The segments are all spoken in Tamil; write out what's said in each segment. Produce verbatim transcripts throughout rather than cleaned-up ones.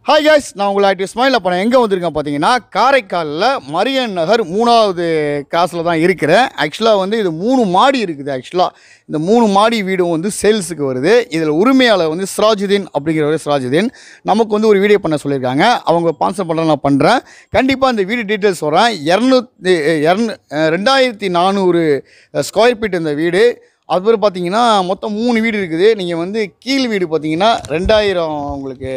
ஹாய் guys, நான் உங்கள் ஆர்டிஸ்ட் ஸ்மைல். அப்போ நான் எங்கே வந்திருக்கேன் பார்த்தீங்கன்னா, காரைக்காலில் மரியன் நகர் மூணாவது கிராஸில் தான் இருக்கிறேன். ஆக்சுவலாக வந்து இது மூணு மாடி இருக்குது. ஆக்சுவலாக இந்த மூணு மாடி வீடும் வந்து சேல்ஸுக்கு வருது. இதில் உரிமையாளர் வந்து சிராஜுதீன் அப்படிங்கிறவர். சிராஜுதீன் நமக்கு வந்து ஒரு வீடியோ பண்ண சொல்லியிருக்காங்க. அவங்க ஸ்பான்சர் பண்ணுற நான் பண்ணுறேன். கண்டிப்பாக இந்த வீடு டீட்டெயில்ஸ் வரேன். இரநூத்தி இரநூ ரெண்டாயிரத்தி நானூறு ஸ்கொயர் ஃபீட் இந்த வீடு. அதுக்கப்புறம் பார்த்தீங்கன்னா மொத்தம் மூணு வீடு இருக்குது. நீங்கள் வந்து கீழ் வீடு பார்த்தீங்கன்னா ரெண்டாயிரம் உங்களுக்கு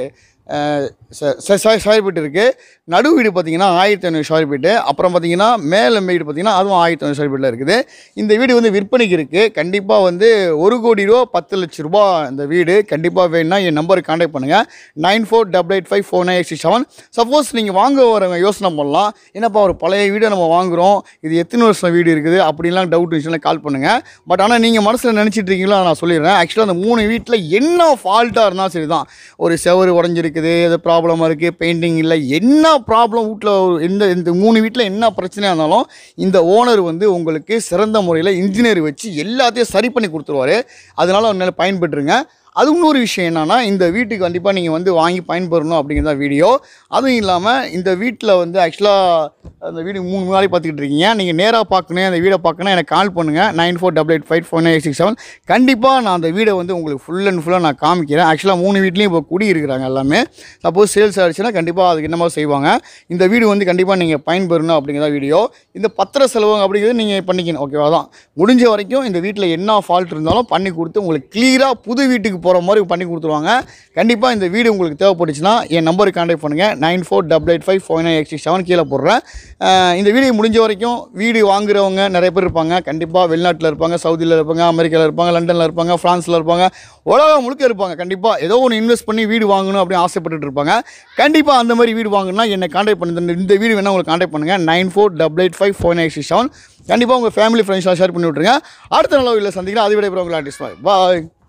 ஸ்கொயர் ஃபீட் இருக்குது. நடு வீடு பார்த்தீங்கன்னா ஆயிரத்தி ஐநூறு ஸ்கொயர் ஃபீட்டு. அப்புறம் பார்த்தீங்கன்னா மேலே வீடு பார்த்தீங்கன்னா அதுவும் ஆயிரத்தி ஐநூறு ஸ்கொயர் ஃபீட்டில் இருக்குது. இந்த வீடு வந்து விற்பனைக்கு இருக்குது. கண்டிப்பாக வந்து ஒரு கோடி ரூபா பத்து லட்ச ரூபா இந்த வீடு. கண்டிப்பாக வேணும்னா என் நம்பருக்கு கான்டாக்ட் பண்ணுங்கள். Nine four double eight five four nine eight six seven. Suppose நீங்கள் வாங்க வரவங்க யோசனை பண்ணலாம், என்னப்பா ஒரு பழைய வீடை நம்ம வாங்குகிறோம், இது எத்தனை வருஷம் வீடு இருக்குது அப்படின்லாம் டவுட் இருந்துச்சுன்னா கால் பண்ணுங்கள். பட் ஆனால் நீங்கள் மனசில் நினச்சிட்டு இருக்கீங்களோ நான் சொல்லிடுறேன். ஆக்சுவலாக அந்த மூணு வீட்டில் என்ன ஃபால்ட்டாக இருந்தாலும் சரி தான், ஒரு செவரு உடஞ்சிருக்குது, அது ப்ராப்ளமாக இருக்குது, பெயிண்டிங் இல்லை, என்ன ப்ராப்ளம் வீட்டில் எந்த இந்த மூணு வீட்டில் என்ன பிரச்சனையாக இருந்தாலும் இந்த ஓனர் வந்து உங்களுக்கு சிறந்த முறையில் இன்ஜினியர் வச்சு எல்லாத்தையும் சரி பண்ணி கொடுத்துருவாரு. அதனால் அவனால பயன்பெற்றுங்க. அது இன்னொரு விஷயம் என்னென்னா, இந்த வீட்டுக்கு கண்டிப்பாக நீங்கள் வந்து வாங்கி பயன்பெறணும் அப்படிங்கிறத வீடியோ. அதுவும் இல்லாமல் இந்த வீட்டில் வந்து ஆக்சுவலாக அந்த வீடு மூணு நாளைக்கு பார்த்துக்கிட்டு இருக்கீங்க. நீங்கள் நேராக பார்க்கணும், அந்த வீடை பார்க்கணும், எனக்கு கால் பண்ணுங்கள். Nine four double eight five four nine eight six seven. கண்டிப்பாக நான் அந்த வீடை வந்து உங்களுக்கு ஃபுல் அண்ட் ஃபுல்லாக நான் காமிக்கிறேன். ஆக்சுவலாக மூணு வீட்லேயும் இப்போ குடி இருக்கிறாங்க எல்லாமே. சப்போஸ் சேல்ஸ் ஆகிடுச்சுன்னா கண்டிப்பாக அதுக்கு என்னமோ செய்வாங்க. இந்த வீடு வந்து கண்டிப்பாக நீங்கள் பயன்பெறணும் அப்படிங்கிறத வீடியோ. இந்த பத்திர செலவு அப்படிங்கிறது நீங்கள் பண்ணிக்கணும், ஓகேவா தான். முடிஞ்ச வரைக்கும் இந்த வீட்டில் என்ன ஃபால்ட் இருந்தாலும் பண்ணி கொடுத்து உங்களுக்கு கிளியராக புது வீட்டுக்கு போகிற மாதிரி பண்ணி கொடுத்துருவாங்க. கண்டிப்பாக இந்த வீடு உங்களுக்கு தேவைப்பட்டுச்சுன்னா என் நம்பருக்கு கான்டாக்ட் பண்ணுங்கள். Nine four double eight five four nine eight six seven கீழே போடுறேன். இந்த வீடியோ முடிஞ்ச வரைக்கும் வீடு வாங்குறவங்க நிறைய பேர் இருப்பாங்க. கண்டிப்பாக வெளிநாட்டில் இருப்பாங்க, சவுதியில் இருப்பாங்க, அமெரிக்காவில் இருப்பாங்க, லண்டனில் இருப்பாங்க, ஃப்ரான்ஸில் இருப்பாங்க, உலகம் முழுக்க இருப்பாங்க. கண்டிப்பாக ஏதோ ஒன்று இன்வெஸ்ட் பண்ணி வீடு வாங்கணும் அப்படின்னு ஆசைப்பட்டுட்டு இருப்பாங்க. கண்டிப்பாக அந்த மாதிரி வீடு வாங்கணும்னா என்னை கான்டாக்ட் பண்ணி இந்த வீடு வேணால் உங்களுக்கு கான்டாக்ட் பண்ணுங்கள். Nine four double eight five four nine eight six seven. கண்டிப்பாக உங்கள் ஃபேமிலி ஃப்ரெண்ட்ஸ்லாம் ஷேர் பண்ணி விட்ருங்க. அடுத்த நல்ல வீட்டில் சந்திக்கிறேன். அதை விட இப்போ உங்கள் ஆர்டிஸ்ட் பாய்.